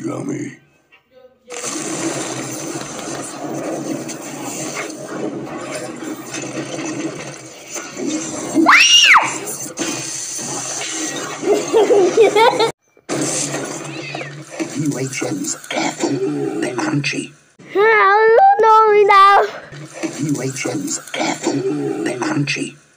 Yummy. UHMs, careful, they're crunchy. I don't know now. UHMs, careful, they're crunchy.